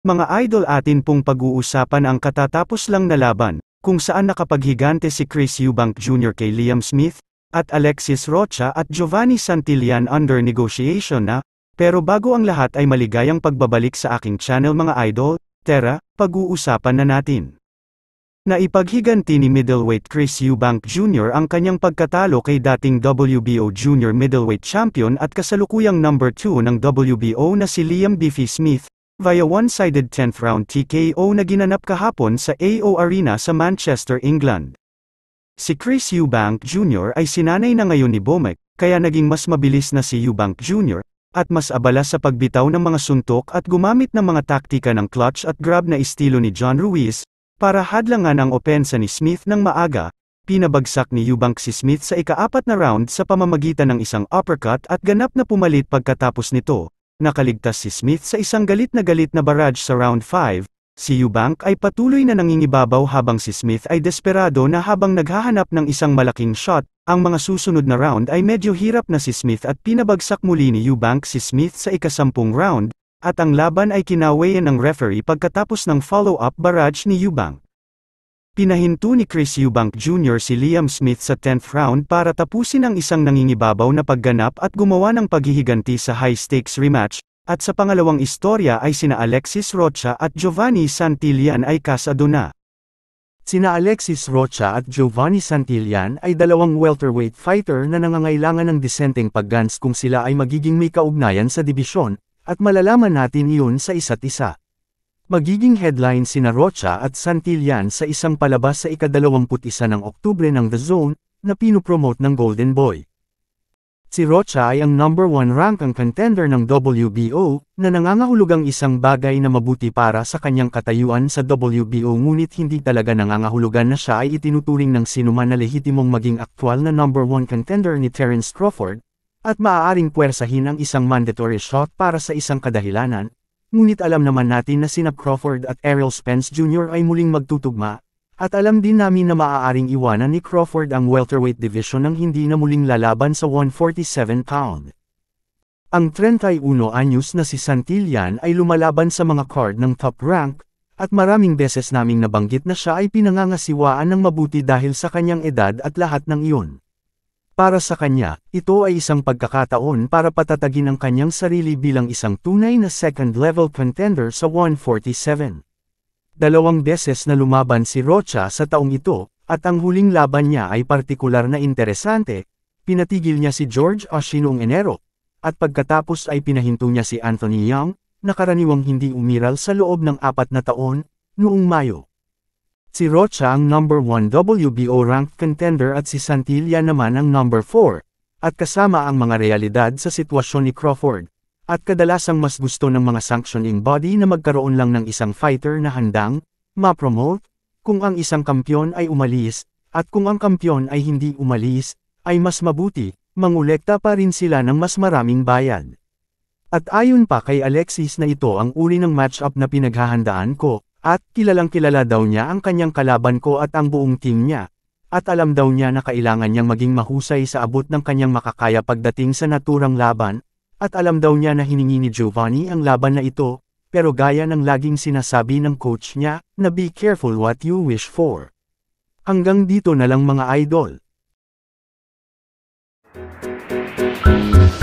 Mga idol, atin pong pag-uusapan ang katatapos lang na laban, kung saan nakapaghigante si Chris Eubank Jr. kay Liam Smith, at Alexis Rocha at Giovanni Santillan under negotiation na, pero bago ang lahat ay maligayang pagbabalik sa aking channel mga idol, tara, pag-uusapan na natin. Naipaghiganti ni middleweight Chris Eubank Jr. ang kanyang pagkatalo kay dating WBO Junior Middleweight Champion at kasalukuyang number 2 ng WBO na si Liam Beefy Smith, via one-sided 10th round TKO na ginanap kahapon sa AO Arena sa Manchester, England. Si Chris Eubank Jr. ay sinanay na ngayon ni Bomek, kaya naging mas mabilis na si Eubank Jr., at mas abala sa pagbitaw ng mga suntok at gumamit ng mga taktika ng clutch at grab na estilo ni John Ruiz, para hadlangan ang opensa ni Smith ng maaga. Pinabagsak ni Eubank si Smith sa ika-4 na round sa pamamagitan ng isang uppercut at ganap na pumalit pagkatapos nito. Nakaligtas si Smith sa isang galit na barrage sa round 5, si Eubank ay patuloy na nangingibabaw habang si Smith ay desperado na habang naghahanap ng isang malaking shot. Ang mga susunod na round ay medyo hirap na si Smith at pinabagsak muli ni Eubank si Smith sa ika-10 round, at ang laban ay kinawayan ng referee pagkatapos ng follow-up barrage ni Eubank. Pinahinto ni Chris Eubank Jr. si Liam Smith sa 10th round para tapusin ang isang nangingibabaw na pagganap at gumawa ng paghihiganti sa high-stakes rematch, at sa pangalawang istorya ay sina Alexis Rocha at Giovanni Santillan ay kasado na. Sina Alexis Rocha at Giovanni Santillan ay dalawang welterweight fighter na nangangailangan ng disenteng paggans kung sila ay magiging may kaugnayan sa dibisyon, at malalaman natin iyon sa isa't isa. Magiging headline sina Rocha at Santillan sa isang palabas sa ika-21 ng Oktubre ng The Zone, na pinupromote ng Golden Boy. Si Rocha ay ang number 1 rankang contender ng WBO, na nangangahulugang isang bagay na mabuti para sa kanyang katayuan sa WBO, ngunit hindi talaga nangangahulugan na siya ay itinuturing ng sinuman na lehitimong maging aktwal na number 1 contender ni Terence Crawford, at maaaring puwersahin ang isang mandatory shot para sa isang kadahilanan. Ngunit alam naman natin na sina Crawford at Errol Spence Jr. ay muling magtutugma, at alam din namin na maaaring iwanan ni Crawford ang welterweight division nang hindi na muling lalaban sa 147 pound. Ang 31 anyos na si Santillan ay lumalaban sa mga card ng top rank, at maraming beses naming nabanggit na siya ay pinangangasiwaan ng mabuti dahil sa kanyang edad at lahat ng iyon. Para sa kanya, ito ay isang pagkakataon para patatagin ang kanyang sarili bilang isang tunay na second-level contender sa 147. Dalawang beses na lumaban si Rocha sa taong ito, at ang huling laban niya ay partikular na interesante. Pinatigil niya si George Oshie noong Enero, at pagkatapos ay pinahinto niya si Anthony Young, na karaniwang hindi umiral sa loob ng 4 na taon, noong Mayo. Si Rocha ang number 1 WBO ranked contender at si Santillan naman ang number 4, at kasama ang mga realidad sa sitwasyon ni Crawford, at kadalasang mas gusto ng mga sanctioning body na magkaroon lang ng isang fighter na handang ma-promote, kung ang isang kampyon ay umalis, at kung ang kampyon ay hindi umalis, ay mas mabuti, mangolekta pa rin sila ng mas maraming bayad. At ayon pa kay Alexis na ito ang uri ng matchup na pinaghahandaan ko, at kilalang-kilala daw niya ang kanyang kalaban ko at ang buong team niya, at alam daw niya na kailangan niyang maging mahusay sa abot ng kanyang makakaya pagdating sa naturang laban, at alam daw niya na hiningi ni Giovanni ang laban na ito, pero gaya ng laging sinasabi ng coach niya, na be careful what you wish for. Hanggang dito na lang mga idol.